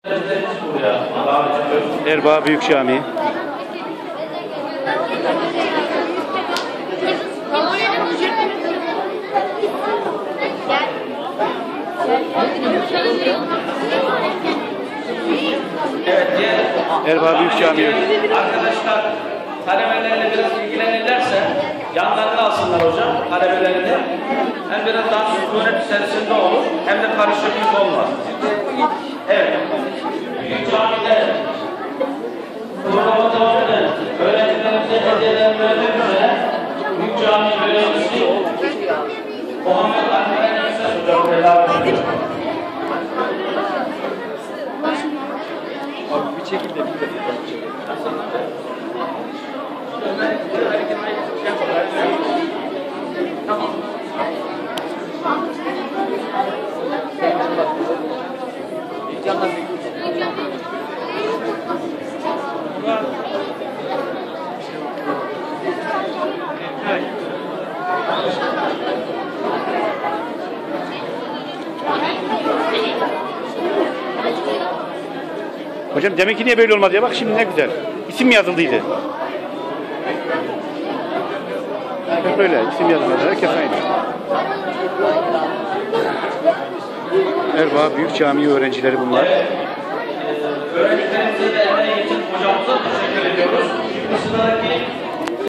Erbaa Büyük Camii. Erbaa Büyük Camii. Arkadaşlar talebelerle biraz ilgilenirlerse yanlarına alsınlar hocam talebelerini. Hem biraz daha sükunet içerisinde olur hem de karışıklık olmaz. Evet. Büyük camide programa devam edelim. Öğrencilerimize hediyeler vermek üzere Büyük Cami görevlisi Muhammed Alperen Yüksel hocam tedavi ediyor. Abi bir şekilde bir dakika. Tamam. Hocam demek ki niye böyle olmadı ya? Bak şimdi ne güzel. İsim yazıldıydı. Hep böyle isim yazılmadı. Herkes aynı. Erbaa Büyük Camii öğrencileri bunlar. Öğrencilerimize de emeği için hocamıza teşekkür ediyoruz. Şimdi sıradaki